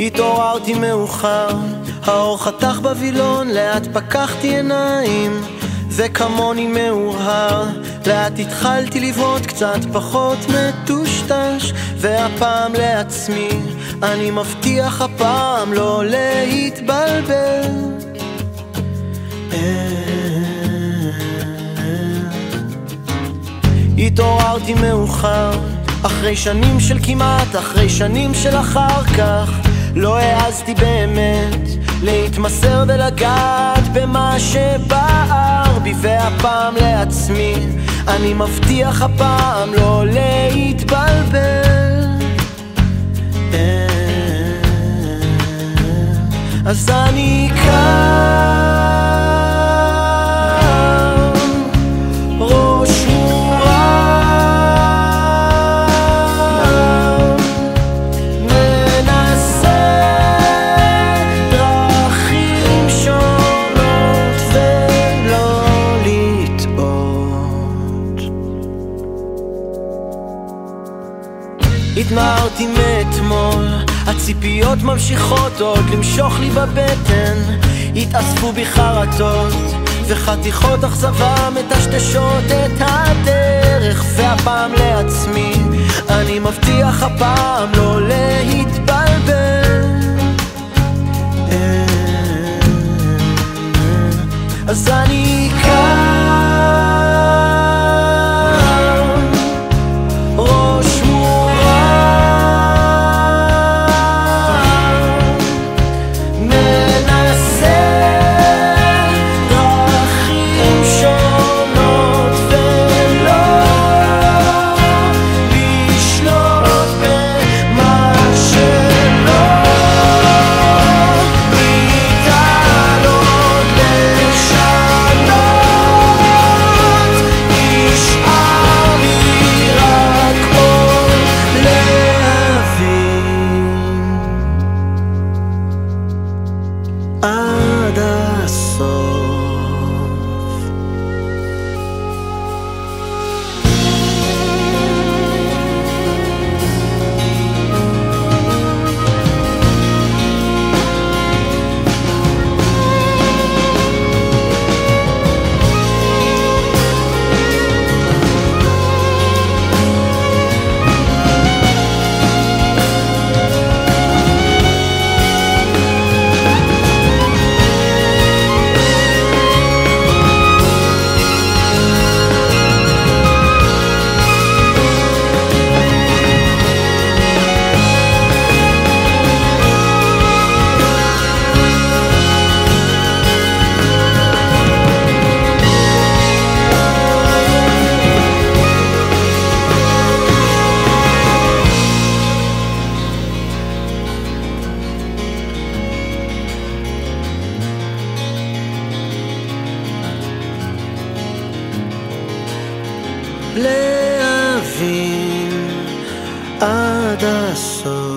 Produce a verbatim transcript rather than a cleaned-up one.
התעוררתי מאוחר, האור חתך בווילון, לאט פקחתי עיניים וכמוני מאוהר. לאט התחלתי לבעוט קצת פחות מטושטש, והפעם לעצמי אני מבטיח הפעם לא להתבלבל. התעוררתי מאוחר, אחרי שנים של כמעט, אחרי שנים של אחר כך. לא העזתי באמת להתמסר ולגעת במה שבער בי, והפעם לעצמי אני מבטיח הפעם לא להתבלבל. אז אני כאן ראש מורם, מנסה דרכים שונות ולא לטעות. התנערתי מאתמול, הציפיות ממשיכות עוד למשוך לי בבטן. התאספו בי חרטות וחתיכות אכזבה מטשטשות את הדרך, והפעם לעצמי אני מבטיח הפעם לא להתבלבל. אז אני כאן ראש מורם, עד הסוף. להבין עד הסוף.